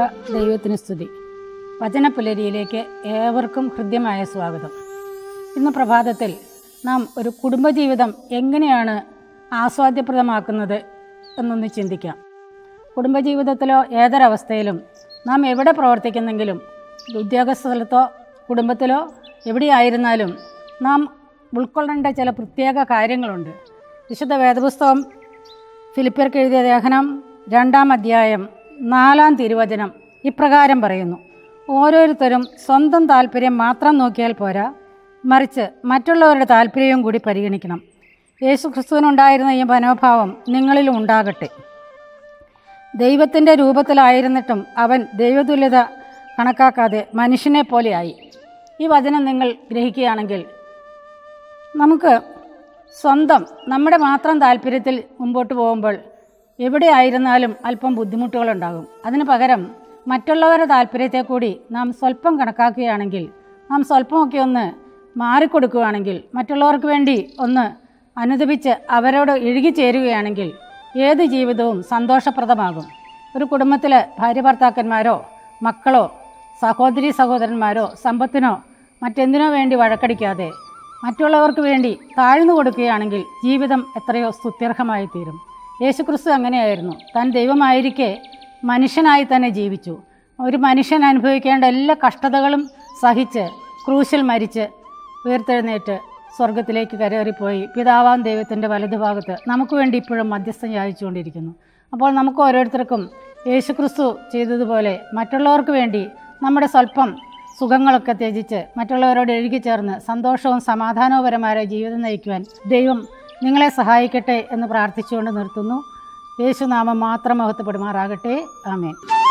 ദൈവത്തിന് സ്തുതി. വചനപുലരിയിലേക്ക് ഏവർക്കും ഹൃദ്യമായ സ്വാഗതം. ഇന്ന് പ്രഭാതത്തിൽ നാം ഒരു കുടുംബജീവിതം എങ്ങനെയാണ് ആസ്വാദ്യപ്രദമാക്കുന്നത് എന്നൊന്ന് ചിന്തിക്കാം. കുടുംബജീവിതത്തിലോ ഏതൊരവസ്ഥയിലും നാം എവിടെ പ്രവർത്തിക്കുന്നെങ്കിലും, ഉദ്യോഗസ്ഥലത്തോ കുടുംബത്തിലോ എവിടെയായിരുന്നാലും നാം ഉൾക്കൊള്ളേണ്ട ചില പ്രത്യേക കാര്യങ്ങളുണ്ട്. വിശുദ്ധ വേദപുസ്തകം ഫിലിപ്പിയർക്ക് എഴുതിയ ലേഖനം 2-ാം അധ്യായം 4-ാം തിരുവചനം ഇപ്രകാരം പറയുന്നു: ഓരോരുത്തരും സ്വന്തം താല്പര്യം മാത്രം നോക്കിയാൽ പോരാ, മറിച്ച് മറ്റുള്ളവരുടെ താല്പര്യവും കൂടി പരിഗണിക്കണം. യേശു ക്രിസ്തുവിനുണ്ടായിരുന്ന ഈ മനോഭാവം നിങ്ങളിലും ഉണ്ടാകട്ടെ. ദൈവത്തിൻ്റെ രൂപത്തിലായിരുന്നിട്ടും അവൻ ദൈവതുല്യത കണക്കാക്കാതെ മനുഷ്യനെ പോലെയായി. ഈ വചനം നിങ്ങൾ ഗ്രഹിക്കുകയാണെങ്കിൽ നമുക്ക് നമ്മുടെ മാത്രം താല്പര്യത്തിൽ മുമ്പോട്ട് പോകുമ്പോൾ എവിടെയായിരുന്നാലും അല്പം ബുദ്ധിമുട്ടുകളുണ്ടാകും. അതിന് പകരം മറ്റുള്ളവരുടെ താല്പര്യത്തെ കൂടി നാം സ്വല്പം കണക്കാക്കുകയാണെങ്കിൽ, നാം സ്വല്പമൊക്കെ ഒന്ന് മാറിക്കൊടുക്കുകയാണെങ്കിൽ, മറ്റുള്ളവർക്ക് വേണ്ടി ഒന്ന് അനുദപിച്ച് അവരോട് ഇഴുകിച്ചേരുകയാണെങ്കിൽ ഏത് ജീവിതവും സന്തോഷപ്രദമാകും. ഒരു കുടുംബത്തിൽ ഭാര്യ ഭർത്താക്കന്മാരോ മക്കളോ സഹോദരി സഹോദരന്മാരോ സമ്പത്തിനോ മറ്റെന്തിനോ വേണ്ടി വഴക്കടിക്കാതെ മറ്റുള്ളവർക്ക് വേണ്ടി താഴ്ന്നു കൊടുക്കുകയാണെങ്കിൽ ജീവിതം എത്രയോ സ്തുത്യർഹമായി തീരും. യേശുക്രിസ്തു അങ്ങനെയായിരുന്നു. താൻ ദൈവമായിരിക്കെ മനുഷ്യനായി തന്നെ ജീവിച്ചു. ഒരു മനുഷ്യൻ അനുഭവിക്കേണ്ട എല്ലാ കഷ്ടതകളും സഹിച്ച് ക്രൂശിൽ മരിച്ച് ഉയർത്തെഴുന്നേറ്റ് സ്വർഗത്തിലേക്ക് കരേറിപ്പോയി പിതാവാം ദൈവത്തിൻ്റെ വലതുഭാഗത്ത് നമുക്ക് വേണ്ടി ഇപ്പോഴും മധ്യസ്ഥം യാചിച്ചുകൊണ്ടിരിക്കുന്നു. അപ്പോൾ നമുക്ക് ഓരോരുത്തർക്കും യേശുക്രിസ്തു ചെയ്തതുപോലെ മറ്റുള്ളവർക്ക് വേണ്ടി നമ്മുടെ സ്വല്പം സുഖങ്ങളൊക്കെ ത്യജിച്ച് മറ്റുള്ളവരോട് ഇഴുകിച്ചേർന്ന് സന്തോഷവും സമാധാനപരമായ ജീവിതം നയിക്കുവാൻ ദൈവം നിങ്ങളെ സഹായിക്കട്ടെ എന്ന് പ്രാർത്ഥിച്ചുകൊണ്ട് നിർത്തുന്നു. യേശുനാമം മാത്രം മഹത്വപ്പെടുമാറാകട്ടെ. ആമേൻ.